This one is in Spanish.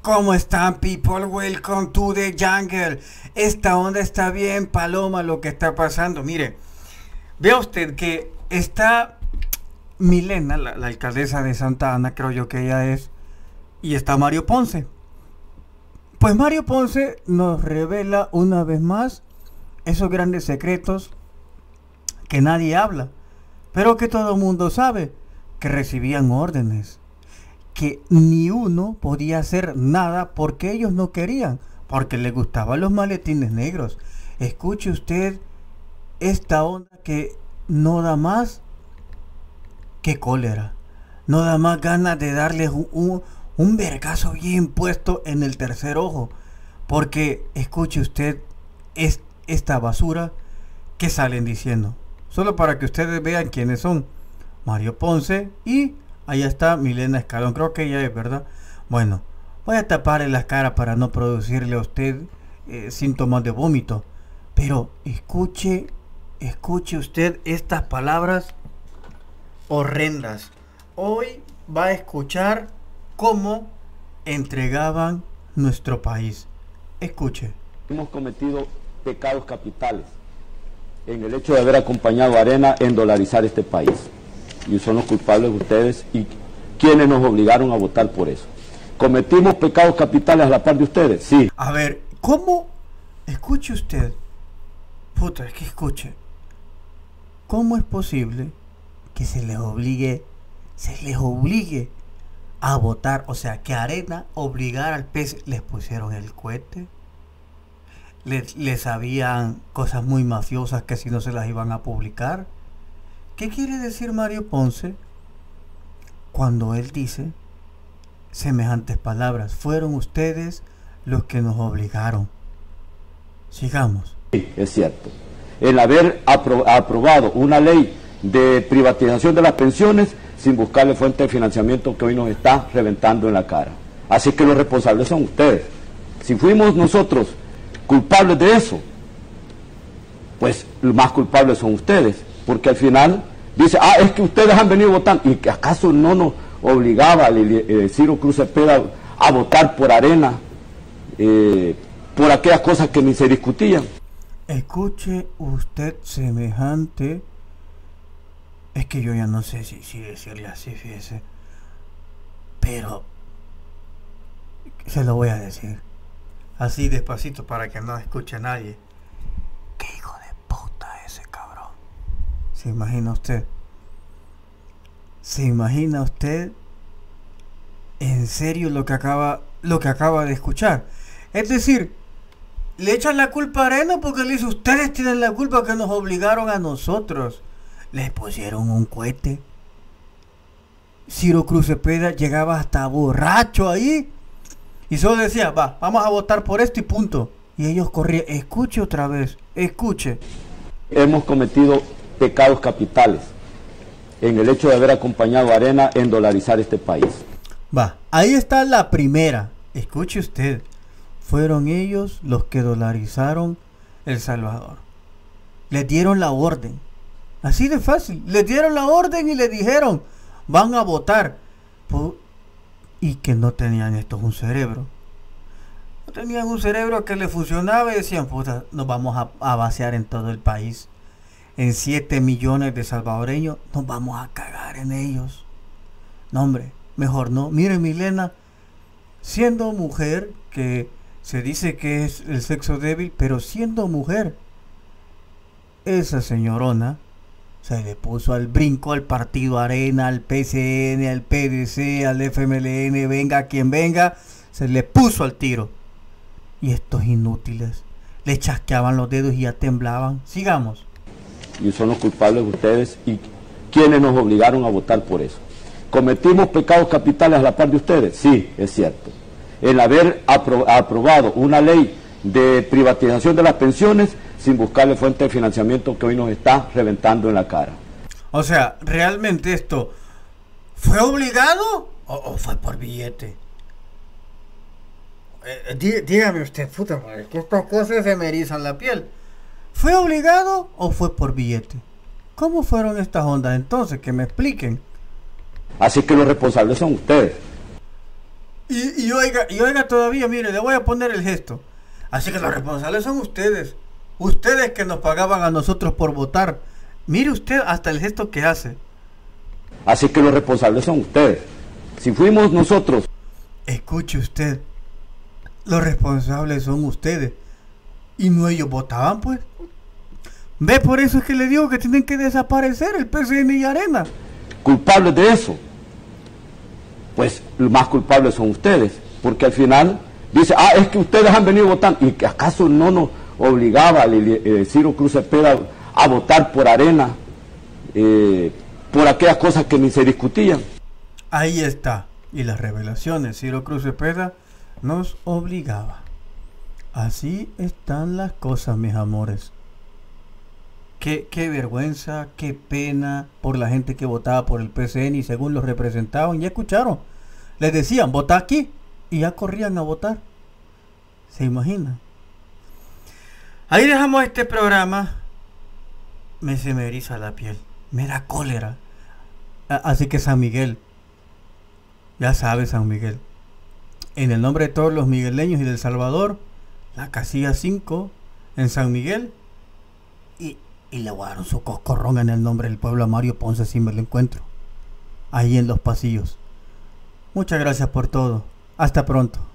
¿Cómo están, people? Welcome to the jungle. Esta onda está bien, paloma, lo que está pasando. Mire, vea usted que está Milena, la alcaldesa de Santa Ana, creo yo que ella es, y está Mario Ponce. Pues Mario Ponce nos revela una vez más esos grandes secretos que nadie habla, pero que todo el mundo sabe, que recibían órdenes, que ni uno podía hacer nada porque ellos no querían, porque les gustaban los maletines negros. Escuche usted esta onda que no da más que cólera, no da más ganas de darles un vergazo bien puesto en el tercer ojo, porque escuche usted esta basura que salen diciendo, solo para que ustedes vean quiénes son: Mario Ponce y allá está Milena Escalón, creo que ella es, ¿verdad? Bueno, voy a taparle la cara para no producirle a usted síntomas de vómito, pero escuche usted estas palabras horrendas. Hoy va a escuchar cómo entregaban nuestro país. Escuche. Hemos cometido pecados capitales en el hecho de haber acompañado a Arena en dolarizar este país. Y son los culpables ustedes y quienes nos obligaron a votar por eso. ¿Cometimos pecados capitales a la par de ustedes? Sí. A ver, ¿cómo? Escuche usted. Puta, es que escuche. ¿Cómo es posible que se les obligue a votar? O sea, que Arena obligara al PS. Les pusieron el cohete. Les sabían cosas muy mafiosas que si no se las iban a publicar. ¿Qué quiere decir Mario Ponce cuando él dice semejantes palabras? Fueron ustedes los que nos obligaron. Sigamos. Sí, es cierto. El haber aprobado una ley de privatización de las pensiones sin buscarle fuente de financiamiento que hoy nos está reventando en la cara. Así que los responsables son ustedes. Si fuimos nosotros culpables de eso, pues los más culpables son ustedes, porque al final dice, es que ustedes han venido votando, y que acaso no nos obligaba Ciro Cruz Cepeda a votar por Arena, por aquellas cosas que ni se discutían. Escuche usted semejante, es que yo ya no sé si decirle así, fíjese, pero se lo voy a decir así despacito para que no escuche a nadie. ¡Qué hijo de puta ese cabrón! ¿Se imagina usted? ¿Se imagina usted en serio lo que acaba de escuchar? Es decir, le echan la culpa a Arena porque le dice, ustedes tienen la culpa que nos obligaron a nosotros. Les pusieron un cohete. Ciro Cruz Cepeda llegaba hasta borracho ahí y solo decía, vamos a votar por esto y punto. Y ellos corrían. Escuche otra vez, escuche. Hemos cometido pecados capitales en el hecho de haber acompañado a Arena en dolarizar este país. Ahí está la primera. Escuche usted. Fueron ellos los que dolarizaron El Salvador. Les dieron la orden. Así de fácil. Les dieron la orden y le dijeron, van a votar. Y que no tenían estos un cerebro. No tenían un cerebro que le funcionaba y decían, puta, nos vamos a vaciar en todo el país. En 7 millones de salvadoreños, nos vamos a cagar en ellos. No, hombre, mejor no. Mire, Milena, siendo mujer, que se dice que es el sexo débil, pero siendo mujer, esa señorona se le puso al brinco al partido Arena, al PCN, al PDC, al FMLN, venga quien venga, se le puso al tiro. Y estos inútiles le chasqueaban los dedos y ya temblaban. Sigamos. Y son los culpables ustedes y quienes nos obligaron a votar por eso. ¿Cometimos pecados capitales a la par de ustedes? Sí, es cierto. El haber aprobado una ley de privatización de las pensiones sin buscarle fuente de financiamiento que hoy nos está reventando en la cara. O sea, ¿realmente esto fue obligado o fue por billete? Dígame usted, puta madre, que estas cosas se me erizan la piel. ¿Fue obligado o fue por billete? ¿Cómo fueron estas ondas entonces? Que me expliquen. Así que los responsables son ustedes. Y oiga todavía, mire, le voy a poner el gesto. Así que los responsables son ustedes. Ustedes que nos pagaban a nosotros por votar. Mire usted hasta el gesto que hace. Así que los responsables son ustedes. Si fuimos nosotros. Escuche usted. Los responsables son ustedes. Y no ellos votaban, pues. Ve, por eso es que le digo que tienen que desaparecer el PCN y Arena. Culpables de eso. Pues los más culpables son ustedes. Porque al final dice, es que ustedes han venido votando. ¿Y acaso no nos obligaba Ciro Cruz Cepeda a votar por Arena? Por aquellas cosas que ni se discutían. Ahí está. Y las revelaciones, Ciro Cruz Cepeda nos obligaba. Así están las cosas, mis amores. Qué vergüenza, qué pena por la gente que votaba por el PCN y según los representaban. Ya escucharon. Les decían, vota aquí. Y ya corrían a votar. ¿Se imaginan? Ahí dejamos este programa. Se me eriza la piel. Me da cólera. Así que San Miguel. Ya sabes, San Miguel. En el nombre de todos los migueleños y del Salvador, la casilla 5 en San Miguel. Y le guardaron su coscorrón en el nombre del pueblo a Mario Ponce si me lo encuentro. Ahí en los pasillos. Muchas gracias por todo. Hasta pronto.